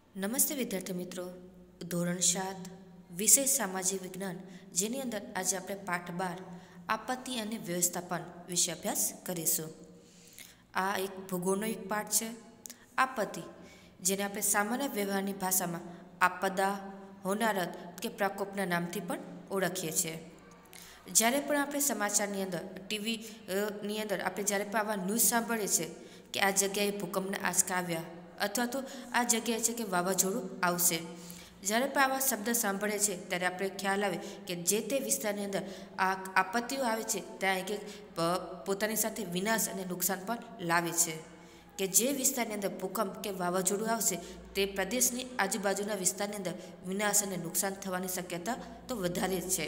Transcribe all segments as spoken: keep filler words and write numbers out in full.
નમસ્તે વિદ્યાર્થી મિત્રો. ધોરણ સાત વિષય સામાજિક વિજ્ઞાન, જેની અંદર આજે આપણે પાઠ બાર આપત્તિ અને વ્યવસ્થાપન વિશે અભ્યાસ કરીશું. આ એક ભૂગોળનો એક પાઠ છે. આપત્તિ, જેને આપણે સામાન્ય વ્યવહારની ભાષામાં આપદા, હોનારત કે પ્રકોપના નામથી પણ ઓળખીએ છીએ. જ્યારે પણ આપણે સમાચારની અંદર, ટીવીની અંદર આપણે જ્યારે પણ આવા ન્યૂઝ સાંભળીએ છીએ કે આ જગ્યાએ ભૂકંપના આંચકા આવ્યા અથવા તો આ જગ્યાએ છે કે વાવાઝોડું આવશે, જ્યારે પણ આવા શબ્દ સાંભળે છે ત્યારે આપણે ખ્યાલ આવે કે જે તે વિસ્તારની અંદર આ આપત્તિઓ આવે છે ત્યાં એક પોતાની સાથે વિનાશ અને નુકસાન પણ લાવે છે. કે જે વિસ્તારની અંદર ભૂકંપ કે વાવાઝોડું આવશે તે પ્રદેશની આજુબાજુના વિસ્તારની અંદર વિનાશ અને નુકસાન થવાની શક્યતા તો વધારે જ છે.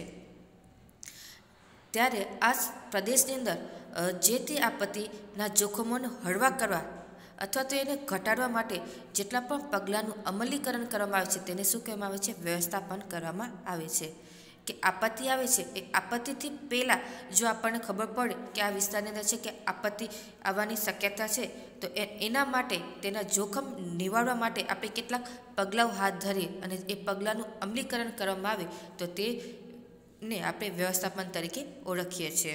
ત્યારે આ પ્રદેશની અંદર જે તે આપત્તિના જોખમોને હળવા કરવા અથવા તો એને ઘટાડવા માટે જેટલા પણ પગલાંનું અમલીકરણ કરવામાં આવે છે તેને શું કહેવામાં આવે છે? વ્યવસ્થાપન કરવામાં આવે છે. કે આપત્તિ આવે છે એ આપત્તિથી પહેલાં જો આપણને ખબર પડે કે આ વિસ્તારની અંદર છે કે આપત્તિ આવવાની શક્યતા છે તો એના માટે તેના જોખમ નિવારવા માટે આપણે કેટલાક પગલાઓ હાથ ધરીએ અને એ પગલાંનું અમલીકરણ કરવામાં આવે તો તેને આપણે વ્યવસ્થાપન તરીકે ઓળખીએ છીએ.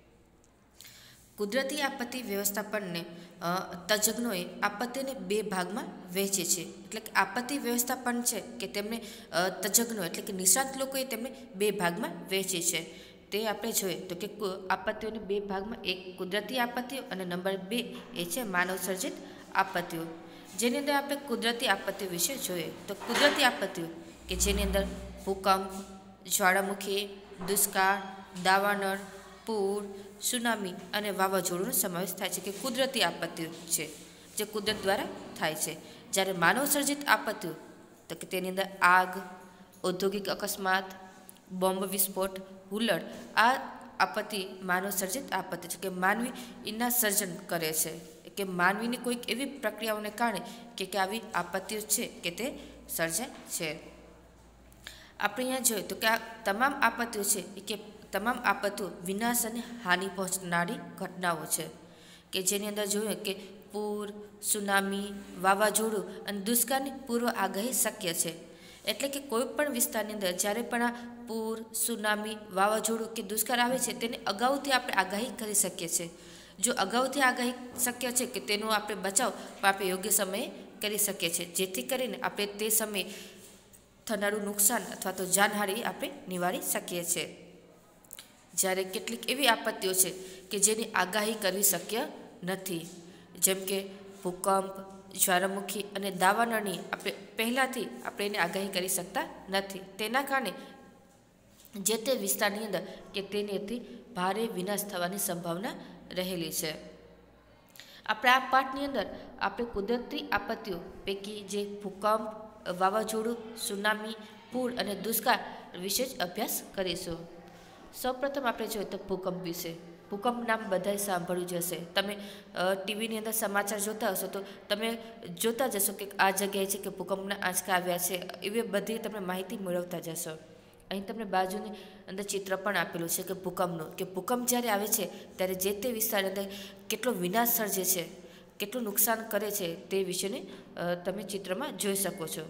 કુદરતી આપત્તિ વ્યવસ્થાપનને તજજ્ઞોએ આપત્તિને બે ભાગમાં વહેંચે છે. એટલે કે આપત્તિ વ્યવસ્થાપન છે કે તેમને તજજ્ઞો એટલે કે નિષ્ણાત લોકોએ તેમને બે ભાગમાં વહેંચે છે. તે આપણે જોઈએ તો કે આપત્તિઓને બે ભાગમાં, એક કુદરતી આપત્તિઓ અને નંબર બે એ છે માનવ સર્જિત આપત્તિઓ. જેની અંદર આપણે કુદરતી આપત્તિઓ વિશે જોઈએ તો કુદરતી આપત્તિઓ કે જેની અંદર ભૂકંપ, જ્વાળામુખી, દુષ્કાળ, દાવાનળ, પૂર, સુનામી અને વાવાઝોડુંનો સમાવેશ થાય છે કે કુદરતી આપત્તિઓ છે જે કુદરત દ્વારા થાય છે. જ્યારે માનવ સર્જિત આપત્તિઓ તો કે તેની અંદર આગ, ઔદ્યોગિક અકસ્માત, બોમ્બ વિસ્ફોટ, હુલ્લડ, આ આપત્તિ માનવ સર્જિત આપત્તિ છે કે માનવી એના સર્જન કરે છે કે માનવીની કોઈક એવી પ્રક્રિયાઓને કારણે કે કે આવી આપત્તિઓ છે કે તે સર્જાય છે. આપણે અહીંયા જોઈએ તો કે આ તમામ આપત્તિઓ છે કે તમામ આપત્તિઓ વિનાશ અને હાનિ પહોંચનારી ઘટનાઓ છે કે જેની અંદર જોઈએ કે પૂર, સુનામી, વાવાઝોડું અને દુષ્કાળની પૂર્વ આગાહી શક્ય છે. એટલે કે કોઈ પણ વિસ્તારની અંદર જ્યારે પણ આ પૂર, સુનામી, વાવાઝોડું કે દુષ્કાળ આવે છે તેને અગાઉથી આપણે આગાહી કરી શકીએ છીએ. જો અગાઉથી આગાહી શક્ય છે કે તેનો આપણે બચાવ પણ આપણે યોગ્ય સમયે કરી શકીએ છીએ, જેથી કરીને આપણે તે સમયે થનારું નુકસાન અથવા તો જાનહાનિ આપણે નિવારી શકીએ છીએ. જ્યારે કેટલીક એવી આપત્તિઓ છે કે જેની આગાહી કરવી શક્ય નથી, જેમ કે ભૂકંપ, જ્વાળામુખી અને દાવાનળની આપણે પહેલાંથી આપણે એને આગાહી કરી શકતા નથી. તેના કારણે જે તે વિસ્તારની અંદર કે તેનાથી ભારે વિનાશ થવાની સંભાવના રહેલી છે. આપણે આ પાઠની અંદર આપણે કુદરતી આપત્તિઓ પૈકી જે ભૂકંપ, વાવાઝોડું, સુનામી, પૂર અને દુષ્કાળ વિશે જ અભ્યાસ કરીશું. સૌપ્રથમ આપણે જોઈએ તો ભૂકંપ વિશે. ભૂકંપ નામ બધાએ સાંભળ્યું જ હશે. તમે ટીવીની અંદર સમાચાર જોતા હશો તો તમે જોતા જશો કે આ જગ્યાએ છે કે ભૂકંપના આંચકા આવ્યા છે, એવી બધી તમે માહિતી મેળવતા જશો. અહીં તમને બાજુની અંદર ચિત્ર પણ આપેલું છે કે ભૂકંપનું, કે ભૂકંપ જ્યારે આવે છે ત્યારે જે તે વિસ્તારની અંદર કેટલો વિનાશ સર્જે છે, કેટલું નુકસાન કરે છે તે વિશેને તમે ચિત્રમાં જોઈ શકો છો.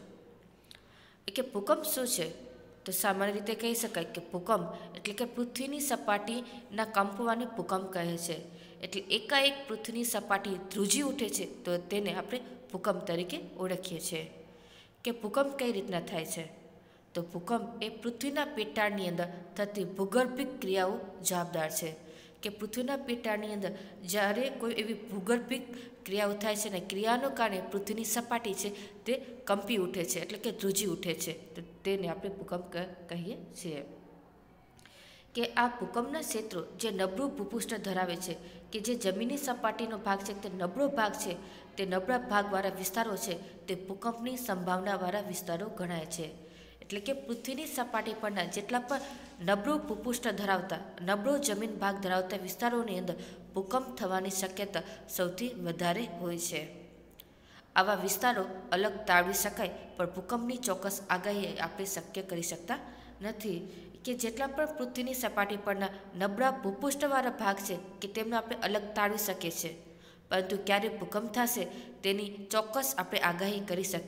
કે ભૂકંપ શું છે? તો સામાન્ય રીતે કહી શકાય કે ભૂકંપ એટલે કે પૃથ્વીની સપાટીના કંપવાને ભૂકંપ કહે છે. એટલે એકાએક પૃથ્વીની સપાટી ધ્રુજી ઉઠે છે તો તેને આપણે ભૂકંપ તરીકે ઓળખીએ છીએ. કે ભૂકંપ કઈ રીતના થાય છે? તો ભૂકંપ એ પૃથ્વીના પેટાળની અંદર થતી ભૂગર્ભિક ક્રિયાઓ જવાબદાર છે. કે પૃથ્વીના પેટાળની અંદર જ્યારે કોઈ એવી ભૂગર્ભિક ક્રિયાઓ થાય છે ને ક્રિયાનો કારણે પૃથ્વીની સપાટી છે તે કંપી ઉઠે છે એટલે કે ધ્રુજી ઉઠે છે, તો તેને આપણે ભૂકંપ કહીએ છીએ. કે આ ભૂકંપના ક્ષેત્રો જે નબળું ભૂપૃષ્ઠ ધરાવે છે, કે જે જમીનની સપાટીનો ભાગ છે તે નબળો ભાગ છે, તે નબળા ભાગવાળા વિસ્તારો છે તે ભૂકંપની સંભાવનાવાળા વિસ્તારો ગણાય છે. એટલે કે પૃથ્વીની સપાટી પરના જેટલા પણ નબળું ભૂપૃષ્ઠ ધરાવતા, નબળો જમીન ભાગ ધરાવતા વિસ્તારોની અંદર ભૂકંપ થવાની શક્યતા સૌથી વધારે હોય છે. આવા વિસ્તારો અલગ તારવી શકાય પણ ભૂકંપની ચોક્કસ આગાહી આપણે શક્ય કરી શકતા નથી. કે જેટલા પણ પૃથ્વીની સપાટી પરના નબળા ભૂપૃષ્ઠવાળા ભાગ છે કે તેમને આપણે અલગ તારવી શકીએ છીએ, પરંતુ ક્યારે ભૂકંપ થશે તેની ચોક્કસ આપણે આગાહી કરી શકતા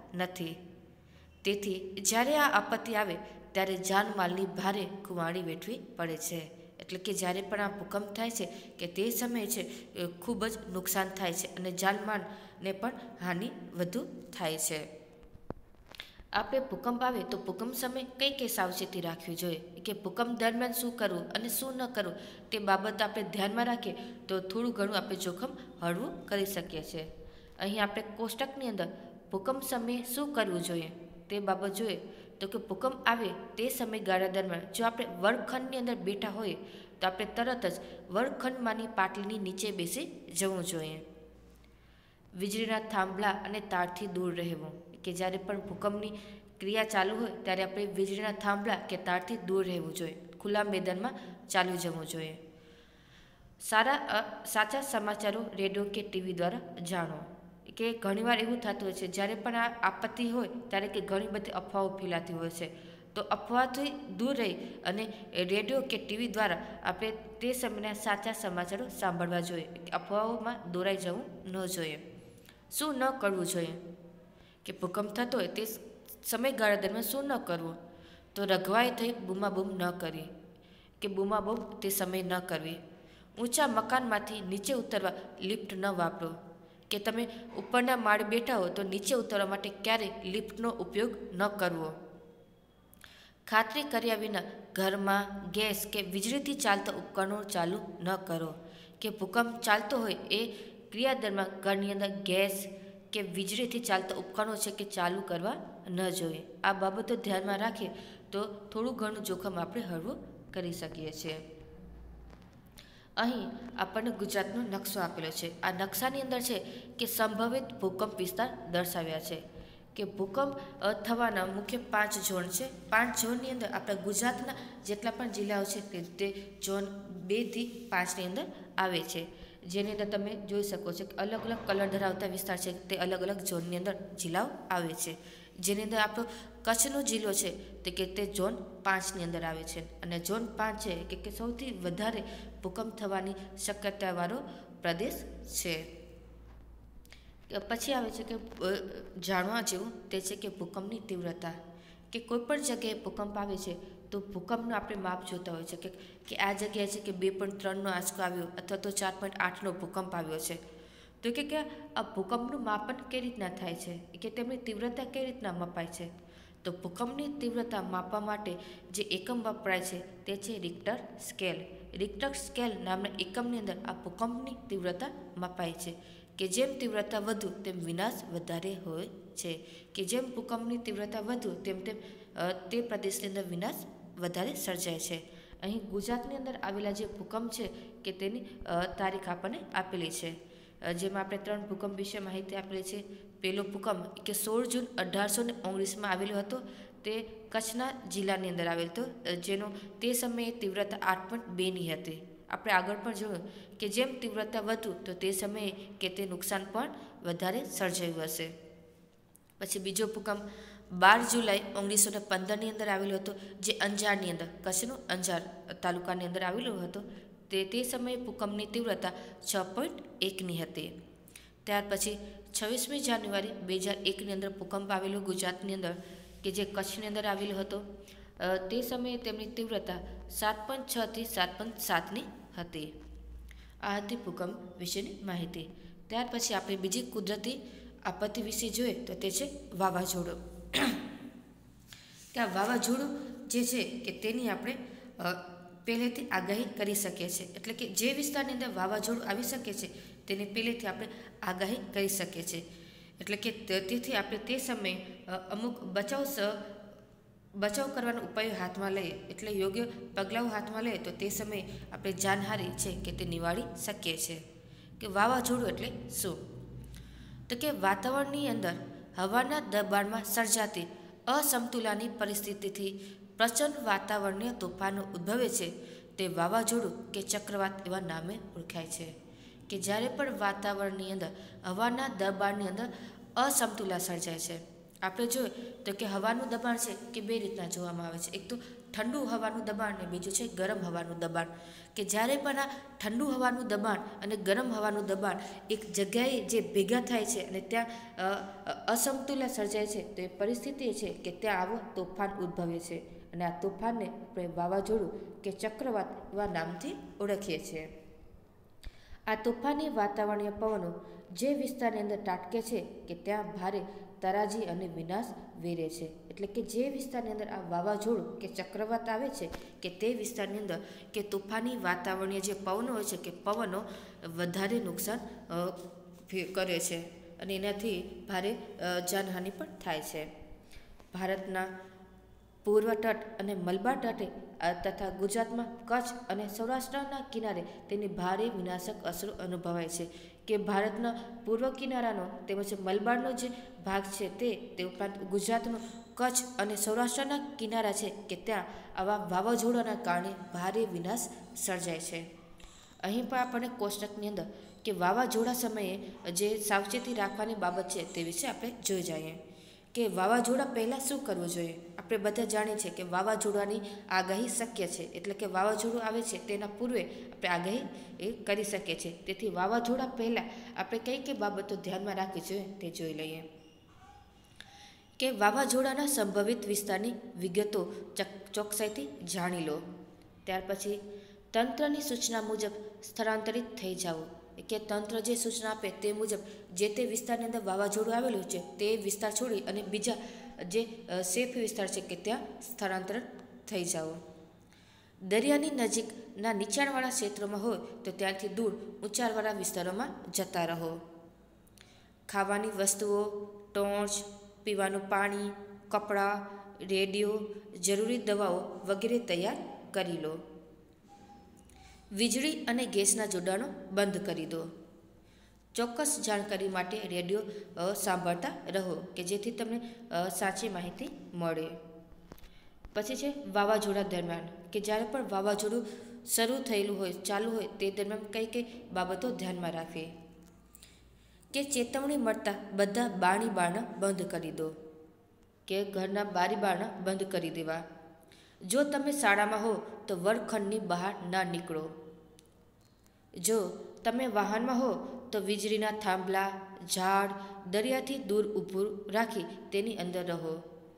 નથી. તેથી જ્યારે આ આપત્તિ આવે ત્યારે જાનમાલની ભારે કુવાણી વેઠવી પડે છે. એટલે કે જ્યારે પણ આ ભૂકંપ થાય છે કે તે સમયે છે ખૂબ જ નુકસાન થાય છે અને જાનમાલને પણ હાનિ વધુ થાય છે. આપણે ભૂકંપ આવે તો ભૂકંપ સમયે કઈ કઈ સાવચેતી રાખવી જોઈએ કે ભૂકંપ દરમિયાન શું કરવું અને શું ન કરવું તે બાબત આપણે ધ્યાનમાં રાખીએ તો થોડું ઘણું આપણે જોખમ હળવું કરી શકીએ છીએ. અહીં આપણે કોષ્ટકની અંદર ભૂકંપ સમયે શું કરવું જોઈએ તે બાબત જોઈએ તો કે ભૂકંપ આવે તે સમયગાળા દરમિયાન જો આપણે વર્ગખંડની અંદર બેઠા હોઈએ તો આપણે તરત જ વર્ગખંડમાંની પાટલીની નીચે બેસી જવું જોઈએ. વીજળીના થાંભલા અને તારથી દૂર રહેવું કે જ્યારે પણ ભૂકંપની ક્રિયા ચાલુ હોય ત્યારે આપણે વીજળીના થાંભલા કે તારથી દૂર રહેવું જોઈએ. ખુલ્લા મેદાનમાં ચાલી જવું જોઈએ. સારા સાચા સમાચારો રેડિયો કે ટીવી દ્વારા જાણો કે ઘણીવાર એવું થતું હોય છે જ્યારે પણ આ આપત્તિ હોય ત્યારે કે ઘણી બધી અફવાઓ ફેલાતી હોય છે તો અફવાથી દૂર રહી અને રેડિયો કે ટીવી દ્વારા આપણે તે સમયના સાચા સમાચારો સાંભળવા જોઈએ. અફવાઓમાં દોરાઈ જવું ન જોઈએ. શું ન કરવું જોઈએ કે ભૂકંપ થતો હોય તે સમયગાળા દરમિયાન શું ન કરવું તો રઘવાઈ થઈ બૂમાબૂમ ન કરવી કે બૂમાબૂમ તે સમય ન કરવી. ઊંચા મકાનમાંથી નીચે ઉતરવા લિફ્ટ ન વાપરો કે તમે ઉપરના માળે બેઠા હો તો નીચે ઉતરવા માટે ક્યારેય લિફ્ટનો ઉપયોગ ન કરવો. ખાતરી કર્યા વિના ઘરમાં ગેસ કે વીજળીથી ચાલતા ઉપકરણો ચાલુ ન કરો કે ભૂકંપ ચાલતો હોય એ ક્રિયા દરમિયાન ઘરની અંદર ગેસ કે વીજળીથી ચાલતા ઉપકરણો છે કે ચાલુ કરવા ન જોઈએ. આ બાબતો ધ્યાનમાં રાખીએ તો થોડું ઘણું જોખમ આપણે હળવું કરી શકીએ છીએ. અહીં આપણને ગુજરાતનો નકશો આપેલો છે. આ નકશાની અંદર છે કે સંભવિત ભૂકંપ વિસ્તાર દર્શાવ્યા છે કે ભૂકંપ થવાના મુખ્ય પાંચ ઝોન છે. પાંચ ઝોનની અંદર આપણા ગુજરાતના જેટલા પણ જિલ્લાઓ છે તે ઝોન બેથી પાંચની અંદર આવે છે. જેની અંદર તમે જોઈ શકો છો કે અલગ અલગ કલર ધરાવતા વિસ્તાર છે તે અલગ અલગ ઝોનની અંદર જિલ્લાઓ આવે છે. જેની અંદર આપણો કચ્છનો જિલ્લો છે તે કે તે ઝોન પાંચની અંદર આવે છે અને ઝોન પાંચ છે કે કે સૌથી વધારે ભૂકંપ થવાની શક્યતાવાળો પ્રદેશ છે. પછી આવે છે કે જાણવા જેવું તે છે કે ભૂકંપની તીવ્રતા કે કોઈ પણ જગ્યાએ ભૂકંપ આવે છે તો ભૂકંપનું આપણે માપ જોતા હોય છે કે કે આ જગ્યાએ છે કે બે પોઈન્ટ ત્રણનો આંચકો આવ્યો અથવા તો ચાર પોઈન્ટ આઠનો ભૂકંપ આવ્યો છે તો કે કે આ ભૂકંપનું માપન કઈ રીતના થાય છે કે તેમની તીવ્રતા કઈ રીતના મપાય છે તો ભૂકંપની તીવ્રતા માપવા માટે જે એકમ વપરાય છે તે છે રિક્ટર સ્કેલ. રિક્ટર સ્કેલ નામના એકમની અંદર આ ભૂકંપની તીવ્રતા મપાય છે કે જેમ તીવ્રતા વધુ તેમ વિનાશ વધારે હોય છે કે જેમ ભૂકંપની તીવ્રતા વધુ તેમ તેમ તે પ્રદેશની અંદર વિનાશ વધારે સર્જાય છે. અહીં ગુજરાતની અંદર આવેલા જે ભૂકંપ છે કે તેની તારીખ આપણને આપેલી છે જેમાં આપણે ત્રણ ભૂકંપ વિશે માહિતી આપેલી છે. પહેલો ભૂકંપ કે સોળ જૂન અઢારસો ને ઓગણીસમાં આવેલો હતો તે કચ્છના જિલ્લાની અંદર આવેલો હતો જેનો તે સમયે તીવ્રતા આઠ પોઈન્ટ બેની હતી. આપણે આગળ પણ જોયું કે જેમ તીવ્રતા વધુ તો તે સમયે કે તે નુકસાન પણ વધારે સર્જાયું હશે. પછી બીજો ભૂકંપ બાર જુલાઈ ઓગણીસો ને પંદરની અંદર આવેલો હતો જે અંજારની અંદર કચ્છનું અંજાર તાલુકાની અંદર આવેલો હતો તે તે સમયે ભૂકંપની તીવ્રતા છ પોઈન્ટ એકની હતી. ત્યાર પછી છવ્વીસમી જાન્યુઆરી બે હજાર એકની અંદર ભૂકંપ આવેલો ગુજરાતની અંદર કે જે કચ્છની અંદર આવેલો હતો. તે સમયે તેમની તીવ્રતા સાત પોઈન્ટ છથી સાત પોઈન્ટ સાતની હતી. આ હતી ભૂકંપ વિશેની માહિતી. ત્યાર પછી આપણે બીજી કુદરતી આપત્તિ વિશે જોઈએ તો તે છે વાવાઝોડું. કે આ વાવાઝોડું જે છે કે તેની આપણે પહેલેથી આગાહી કરી શકીએ છીએ. એટલે કે જે વિસ્તારની અંદર વાવાઝોડું આવી શકે છે તેની પહેલેથી આપણે આગાહી કરી શકીએ છીએ. એટલે કે તેથી આપણે તે સમયે અમુક બચાવ બચાવ કરવાનો ઉપાયો હાથમાં લઈએ એટલે યોગ્ય પગલાઓ હાથમાં લઈએ તો તે સમયે આપણે જાનહાનિ છે કે તે નિવારી શકીએ છીએ. કે વાવાઝોડું એટલે શું તો કે વાતાવરણની અંદર હવાના દબાણમાં સર્જાતી અસમતુલાની પરિસ્થિતિથી પ્રચંડ વાતાવરણીય તોફાનો ઉદ્ભવે છે તે વાવાઝોડું કે ચક્રવાત એવા નામે ઓળખાય છે. કે જ્યારે પણ વાતાવરણની અંદર હવાના દબાણની અંદર અસમતુલા સર્જાય છે. આપણે જોઈએ તો કે હવાનું દબાણ છે કે બે રીતના જોવામાં આવે છે. એક તો ઠંડુ હવાનું દબાણ ને બીજું છે ગરમ હવાનું દબાણ. કે જ્યારે પણ આ ઠંડુ હવાનું દબાણ અને ગરમ હવાનું દબાણ એક જગ્યાએ જે ભેગા થાય છે અને ત્યાં અસમતુલા સર્જાય છે, તો એ પરિસ્થિતિ છે કે ત્યાં આવો તોફાન ઉદ્ભવે છે. અને આ તોફાનને આપણે વાવાઝોડું કે ચક્રવાત એવા નામથી ઓળખીએ છીએ. આ તોફાની વાતાવરણીય પવનો જે વિસ્તારની અંદર ત્રાટકે છે કે ત્યાં ભારે તારાજી અને વિનાશ વેરે છે. એટલે કે જે વિસ્તારની અંદર આ વાવાઝોડું કે ચક્રવાત આવે છે કે તે વિસ્તારની અંદર કે તોફાની વાતાવરણીય જે પવનો હોય છે કે પવનો વધારે નુકસાન કરે છે અને એનાથી ભારે જાનહાનિ પણ થાય છે. ભારતના પૂર્વ તટ અને મલબાર તટે તથા ગુજરાતમાં કચ્છ અને સૌરાષ્ટ્રના કિનારે તેની ભારે વિનાશક અસરો અનુભવાય છે. કે ભારતના પૂર્વ કિનારાનો તેમજ મલબારનો જે ભાગ છે તે તે ઉપરાંત ગુજરાતનો કચ્છ અને સૌરાષ્ટ્રના કિનારા છે કે ત્યાં આવા વાવાઝોડાના કારણે ભારે વિનાશ સર્જાય છે. અહીં પણ આપણને કોષ્ટકની અંદર કે વાવાઝોડા સમયે જે સાવચેતી રાખવાની બાબત છે તે વિશે આપણે જોઈ જઈએ. કે વાવાઝોડા પહેલાં શું કરવું જોઈએ? આપણે બધા જાણીએ છીએ કે વાવાઝોડાની આગાહી શક્ય છે. એટલે કે વાવાઝોડું આવે છે તેના પૂર્વે આપણે આગાહી એ કરી શકીએ છીએ. તેથી વાવાઝોડા પહેલાં આપણે કઈ કઈ બાબતો ધ્યાનમાં રાખવી જોઈએ તે જોઈ લઈએ. કે વાવાઝોડાના સંભવિત વિસ્તારની વિગતો ચોકસાઈથી જાણી લો. ત્યાર પછી તંત્રની સૂચના મુજબ સ્થળાંતરિત થઈ જાઓ. કે તંત્ર જે સૂચના આપે તે મુજબ જે તે વિસ્તારની અંદર વાવાઝોડું આવેલું છે તે વિસ્તાર છોડી અને બીજા જે સેફ વિસ્તાર છે કે ત્યાં સ્થળાંતર થઈ જાઓ. દરિયાની નજીકના નીચાણવાળા ક્ષેત્રોમાં હોય તો ત્યાંથી દૂર ઊંચાણવાળા વિસ્તારોમાં જતા રહો. ખાવાની વસ્તુઓ, ટોર્ચ, પીવાનું પાણી, કપડાં, રેડિયો, જરૂરી દવાઓ વગેરે તૈયાર કરી લો. વીજળી અને ગેસના જોડાણો બંધ કરી દો. ચોક્કસ જાણકારી માટે રેડિયો સાંભળતા રહો કે જેથી તમને સાચી માહિતી મળે. પછી છે વાવાઝોડા દરમિયાન કે જ્યારે પણ વાવાઝોડું શરૂ થયેલું હોય, ચાલુ હોય તે દરમિયાન કઈ કઈ બાબતો ધ્યાનમાં રાખવી. કે ચેતવણી મળતા બધા બારી બારણા બંધ કરી દો. કે ઘરના બારી બારણા બંધ કરી દેવા. જો તમે શાળામાં હો તો વર્ગખંડની બહાર ના નીકળો. જો તમે વાહનમાં હો તો વીજળીના થાંભલા, ઝાડ, દરિયાથી દૂર ઊભું રાખી તેની અંદર રહો.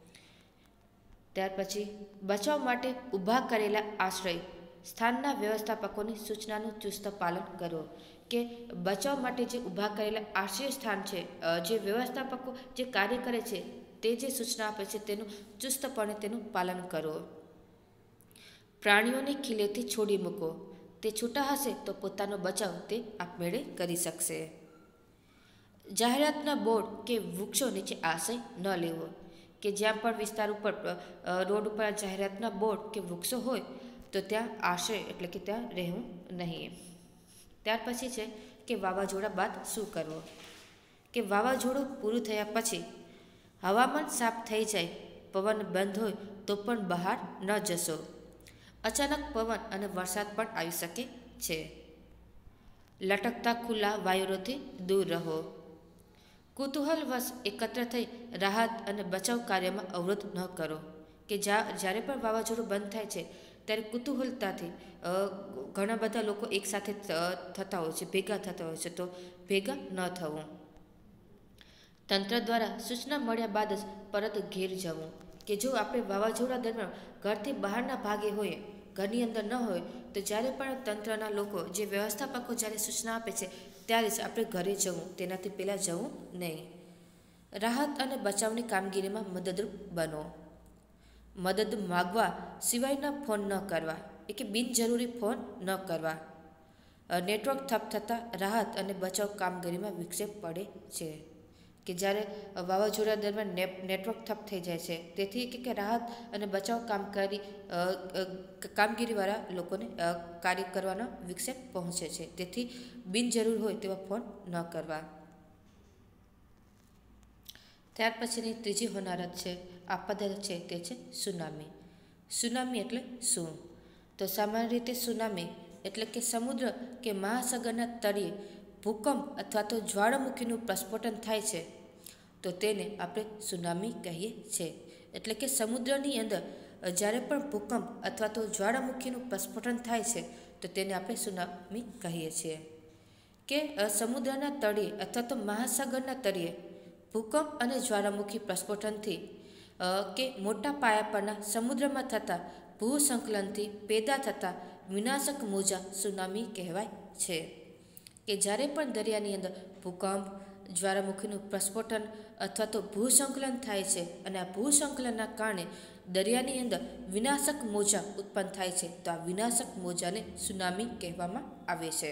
ત્યાર પછી બચાવ માટે ઊભા કરેલા આશ્રય સ્થાનના વ્યવસ્થાપકોની સૂચનાનું ચુસ્ત પાલન કરો. કે બચાવ માટે જે ઊભા કરેલા આશ્રય સ્થાન છે, જે વ્યવસ્થાપકો જે કાર્ય કરે છે તે જે સૂચના આપે છે તેનું ચુસ્તપણે તેનું પાલન કરો. પ્રાણીઓને ખીલેથી છોડી મૂકો. તે છૂટા હશે તો પોતાનો બચાવ તે આપમેળે કરી શકશે. જાહેરાતના બોર્ડ કે વૃક્ષો નીચે આશ્રય ન લેવો. કે જ્યાં પણ વિસ્તાર ઉપર રોડ ઉપર જાહેરાતના બોર્ડ કે વૃક્ષો હોય તો ત્યાં આશ્રય એટલે કે ત્યાં રહેવું નહીં. ત્યાર પછી છે કે વાવાઝોડા બાદ શું કરવું. કે વાવાઝોડું પૂરું થયા પછી હવામાન સાફ થઈ જાય, પવન બંધ હોય તો પણ બહાર ન જશો. અચાનક પવન અને વરસાદ પણ આવી શકે છે. લટકતા ખુલ્લા વાયરોથી દૂર રહો. કુતૂહલવશ એકત્ર થઈ રાહત અને બચાવ કાર્યમાં અવરોધ ન કરો. કે જ્યાં જ્યારે પણ વાવાઝોડું બંધ થાય છે ત્યારે કુતૂહલતાથી ઘણા બધા લોકો એકસાથે થતા હોય છે, ભેગા થતા હોય છે, તો ભેગા ન થવું. તંત્ર દ્વારા સૂચના મળ્યા બાદ જ પરત ઘેર જવું. કે જો આપણે વાવાઝોડા દરમિયાન ઘરથી બહારના ભાગે હોઈએ, ઘરની અંદર ન હોય તો જ્યારે પણ તંત્રના લોકો જે વ્યવસ્થાપકો જ્યારે સૂચના આપે છે ત્યારે જ આપણે ઘરે જવું, તેનાથી પહેલાં જવું નહીં. રાહત અને બચાવની કામગીરીમાં મદદરૂપ બનો. મદદ માગવા સિવાયના ફોન ન કરવા. એ કે બિનજરૂરી ફોન ન કરવા. નેટવર્ક ઠપ થતાં રાહત અને બચાવ કામગીરીમાં વિક્ષેપ પડે છે. કે જ્યારે વાવાઝોડા દરમિયાન નેટવર્ક ઠપ થઈ જાય છે, તેથી કે રાહત અને બચાવ કામકારી કામગીરીવાળા લોકોને કાર્ય કરવાનો વિક્ષેપ પહોંચે છે. તેથી બિનજરૂર હોય તેવા ફોન ન કરવા. ત્યાર પછીની ત્રીજી હોનારત છે, આપદા છે તે છે સુનામી. સુનામી એટલે શું? તો સામાન્ય રીતે સુનામી એટલે કે સમુદ્ર કે મહાસાગરના તળિયે ભૂકંપ અથવા તો જ્વાળામુખીનું પ્રસ્ફોટન થાય છે તો તેને આપણે સુનામી કહીએ છીએ. એટલે કે સમુદ્રની અંદર જ્યારે પણ ભૂકંપ અથવા તો જ્વાળામુખીનું પ્રસ્ફોટન થાય છે તો તેને આપણે સુનામી કહીએ છીએ. કે સમુદ્રના તળિયે અથવા તો મહાસાગરના તળિયે ભૂકંપ અને જ્વાળામુખી પ્રસ્ફોટનથી કે મોટા પાયા પરના સમુદ્રમાં થતા ભૂસંકલનથી પેદા થતા વિનાશક મોજા સુનામી કહેવાય છે. કે જ્યારે પણ દરિયાની અંદર ભૂકંપ, જ્વાળામુખીનું પ્રસ્ફોટન અથવા તો ભૂસંકલન થાય છે અને આ ભૂસંકલનના કારણે દરિયાની અંદર વિનાશક મોજા ઉત્પન્ન થાય છે તો આ વિનાશક મોજાને સુનામી કહેવામાં આવે છે.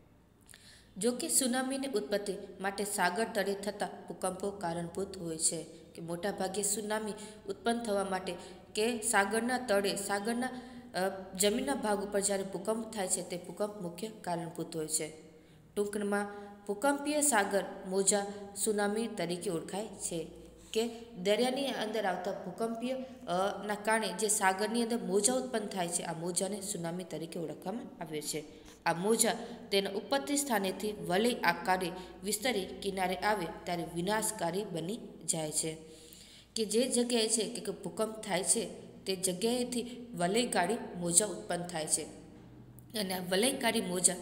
જો કે સુનામીની ઉત્પત્તિ માટે સાગર તળે થતા ભૂકંપો કારણભૂત હોય છે. કે મોટાભાગે સુનામી ઉત્પન્ન થવા માટે કે સાગરના તળે સાગરના જમીનના ભાગ ઉપર જ્યારે ભૂકંપ થાય છે તે ભૂકંપ મુખ્ય કારણભૂત હોય છે. ટૂંકમાં ભૂકંપીય સાગર મોજા સુનામી તરીકે ઓળખાય છે. કે દરિયાની અંદર આવતા ભૂકંપીય ના કારણે જે સાગરની અંદર મોજા ઉત્પન્ન થાય છે આ મોજાને સુનામી તરીકે ઓળખવામાં આવે છે. આ મોજા તેના ઉત્પત્તિ સ્થાનેથી વલય આકારે વિસ્તરી કિનારે આવે ત્યારે વિનાશકારી બની જાય છે. કે જે જગ્યાએ છે કે ભૂકંપ થાય છે તે જગ્યાએથી વલયકારી મોજા ઉત્પન્ન થાય છે અને આ વલયકારી મોજા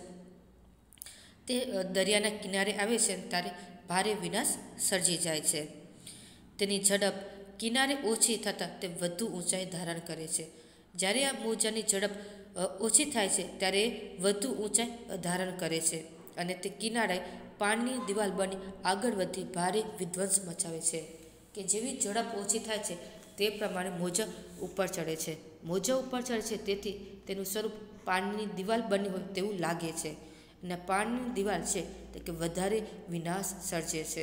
તે દરિયાના કિનારે આવે છે ત્યારે ભારે વિનાશ સર્જી જાય છે. તેની ઝડપ કિનારે ઓછી થતાં તે વધુ ઊંચાઈ ધારણ કરે છે. જ્યારે આ મોજાની ઝડપ ઓછી થાય છે ત્યારે વધુ ઊંચાઈ ધારણ કરે છે અને તે કિનારે પાણીની દિવાલ બની આગળ વધી ભારે વિધ્વંસ મચાવે છે. કે જેવી ઝડપ ઓછી થાય છે તે પ્રમાણે મોજા ઉપર ચડે છે. મોજા ઉપર ચડે છે તેથી તેનું સ્વરૂપ પાણીની દિવાલ બની હોય તેવું લાગે છે અને પાણીની દિવાલ છે તે કે વધારે વિનાશ સર્જે છે.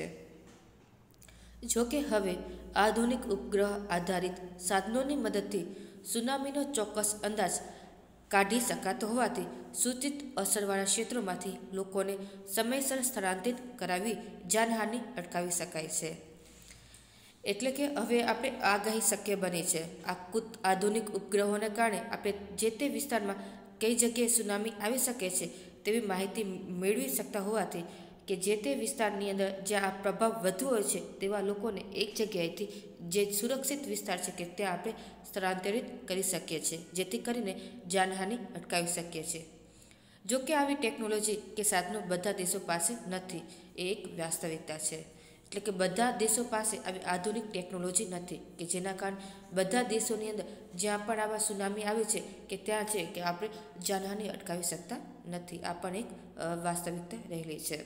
જોકે હવે આધુનિક ઉપગ્રહ આધારિત સાધનોની મદદથી સુનામીનો ચોક્કસ અંદાજ કાઢી શકાતો હોવાથી સૂચિત અસરવાળા ક્ષેત્રોમાંથી લોકોને સમયસર સ્થળાંતરિત કરાવી જાનહાનિ અટકાવી શકાય છે. એટલે કે હવે આપણે આગાહી શક્ય બની છે. આ આધુનિક ઉપગ્રહોને કારણે આપણે જે તે વિસ્તારમાં કઈ જગ્યાએ સુનામી આવી શકે છે તેવી માહિતી મેળવી શકતા હોવાથી કે જે તે વિસ્તારની અંદર જ્યાં આ પ્રભાવ વધુ હોય છે તેવા લોકોને એક જગ્યાએથી જે સુરક્ષિત વિસ્તાર છે કે ત્યાં આપણે સ્થળાંતરિત કરી શકીએ છીએ જેથી કરીને જાનહાનિ અટકાવી શકીએ છીએ. જો કે આવી ટેકનોલોજી કે સાધનો બધા દેશો પાસે નથી એ એક વાસ્તવિકતા છે. એટલે કે બધા દેશો પાસે આવી આધુનિક ટેકનોલોજી નથી કે જેના કારણે બધા દેશોની અંદર જ્યાં પણ આવા સુનામી આવે છે કે ત્યાં છે કે આપણે જાનહાનિ અટકાવી શકતા નથી. આ પણ એક વાસ્તવિકતા રહેલી છે.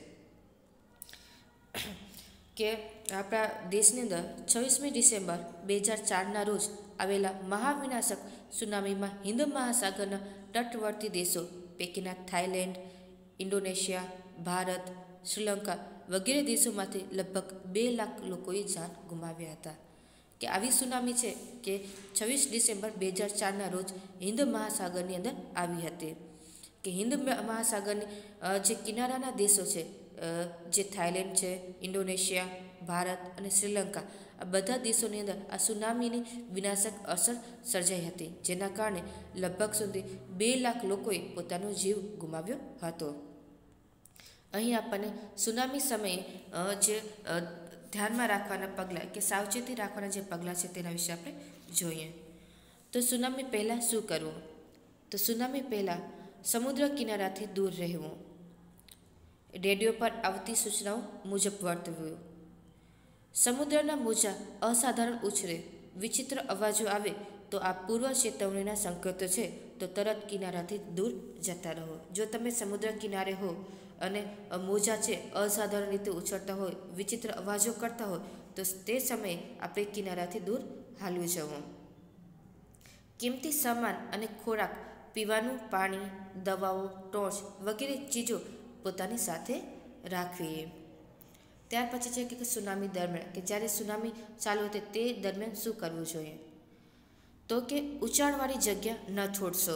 કે આપણા દેશની અંદર છવ્વીસમી ડિસેમ્બર બે હજાર ચારના રોજ આવેલા મહાવિનાશક સુનામીમાં હિન્દ મહાસાગરના તટવર્તી દેશો પૈકીના થાઈલેન્ડ, ઇન્ડોનેશિયા, ભારત, શ્રીલંકા વગેરે દેશોમાંથી લગભગ બે લાખ લોકોએ જાન ગુમાવ્યા હતા. કે આવી સુનામી છે કે છવ્વીસ ડિસેમ્બર બે હજાર ચારના રોજ હિન્દ મહાસાગરની અંદર આવી હતી. કે હિન્દ મહાસાગરની જે કિનારાના દેશો છે જે થાઈલેન્ડ છે, ઇન્ડોનેશિયા, ભારત અને શ્રીલંકા આ બધા દેશોની અંદર આ સુનામીની વિનાશક અસર સર્જાઈ હતી જેના કારણે લગભગ સુધી બે લાખ લોકોએ પોતાનો જીવ ગુમાવ્યો હતો. અહીં આપણને સુનામી સમયે જે ધ્યાનમાં રાખવાના પગલાં કે સાવચેતી રાખવાના જે પગલાં છે તેના વિશે આપણે જોઈએ. તો સુનામી પહેલાં શું કરવું? તો સુનામી પહેલાં સમુદ્ર કિનારાથી દૂર રહેવું, રેડિયો પર આવતી સૂચનાઓ મુજબ વર્તવું, સમુદ્રના મોજા અસાધારણ ઉછરે, વિચિત્ર અવાજો આવે તો આ પૂર્વ ચેતવણીના સંકેતો છે તો તરત કિનારાથી દૂર જતા રહો. જો તમે સમુદ્ર કિનારે હો અને મોજા છે અસાધારણ રીતે ઉછળતા હોય, વિચિત્ર અવાજો કરતા હોય તો તે સમયે આપણે કિનારાથી દૂર હાલવું જવું. કિંમતી સામાન અને ખોરાક, પીવાનું પાણી, દવાઓ, ટોર્ચ વગેરે ચીજો પોતાની સાથે રાખવી. ત્યાર પછી છે કે સુનામી દરમિયાન કે જ્યારે સુનામી ચાલુ હોય તે દરમિયાન શું કરવું જોઈએ? તો કે ઊંચાણવાળી જગ્યા ન છોડશો,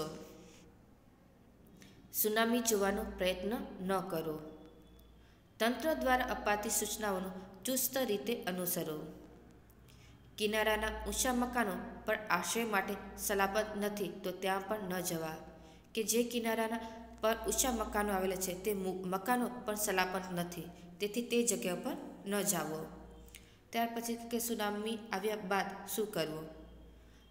સુનામી જોવાનો પ્રયત્ન ન કરો, તંત્ર દ્વારા અપાતી સૂચનાઓનું ચુસ્ત રીતે અનુસરો, કિનારાના ઊંચા મકાનો પર આશ્રય માટે સલામત નથી તો ત્યાં પણ ન જવા. કે જે કિનારાના પર ઊંચા મકાનો આવેલા છે તે મકાનો પણ સલામત નથી તેથી તે જગ્યા પર ન જાવો. ત્યાર પછી કે સુનામી આવ્યા બાદ શું કરવું?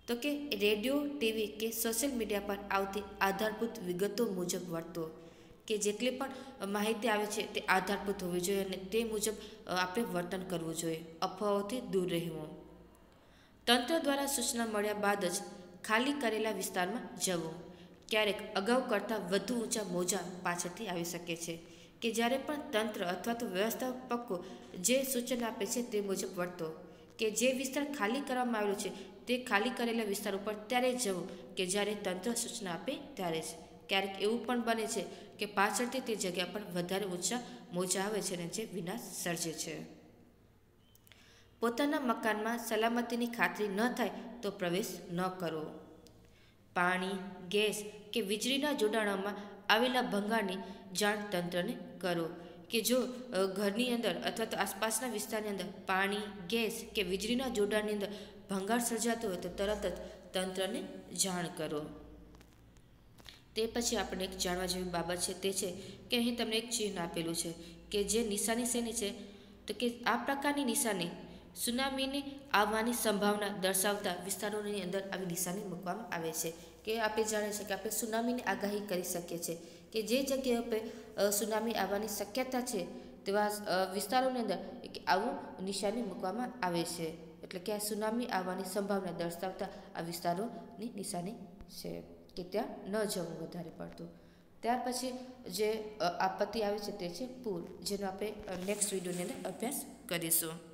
તો કે રેડિયો, ટીવી કે સોશિયલ મીડિયા પર આવતી આધારભૂત વિગતો મુજબ વર્તો, કે જેટલી પણ માહિતી આવે છે તે આધારભૂત હોવી જોઈએ અને તે મુજબ આપણે વર્તન કરવું જોઈએ. અફવાઓથી દૂર રહેવું. તંત્ર દ્વારા સૂચના મળ્યા બાદ જ ખાલી કરેલા વિસ્તારમાં જવું. ક્યારેક અગાઉ કરતાં વધુ ઊંચા મોજા પાછળથી આવી શકે છે, કે જ્યારે પણ તંત્ર અથવા તો વ્યવસ્થાપકો જે સૂચન આપે છે તે મુજબ વર્તો, કે જે વિસ્તાર ખાલી કરવામાં આવેલો છે તે ખાલી કરેલા વિસ્તાર ઉપર ત્યારે જવું કે જ્યારે તંત્ર સૂચના આપે ત્યારે જ. ક્યારેક એવું પણ બને છે કે પાછળથી તે જગ્યા પર વધારે ઊંચા મોજા આવે છે અને જે વિનાશ સર્જે છે. પોતાના મકાનમાં સલામતીની ખાતરી ન થાય તો પ્રવેશ ન કરવો. પાણી, ગેસ કે વીજળીના જોડાણોમાં આવેલા ભંગાણની જાણ તંત્રને કરો, કે જો ઘરની અંદર અથવા તો આસપાસના વિસ્તારની અંદર પાણી, ગેસ કે વીજળીના જોડાણની અંદર ભંગાણ સર્જાતું હોય તો તરત જ તંત્રને જાણ કરો. તે પછી આપણે એક જાણવા જેવી બાબત છે તે છે કે અહીં તમને એક ચિહ્ન આપેલું છે કે જે નિશાની શેની છે, તો કે આ પ્રકારની નિશાની સુનામીની આવવાની સંભાવના દર્શાવતા વિસ્તારોની અંદર આવી નિશાની મૂકવામાં આવે છે, કે આપણે જાણીએ છીએ કે આપણે સુનામીની આગાહી કરી શકીએ છીએ કે જે જગ્યાએ પર સુનામી આવવાની શક્યતા છે તેવા વિસ્તારોની અંદર આવું નિશાની મૂકવામાં આવે છે. એટલે કે આ સુનામી આવવાની સંભાવના દર્શાવતા આ વિસ્તારોની નિશાની છે, કે ત્યાં ન જવું વધારે પડતું. ત્યાર પછી જે આપત્તિ આવે છે તે છે પૂર, જેનો આપણે નેક્સ્ટ વિડીયોની અંદર અભ્યાસ કરીશું.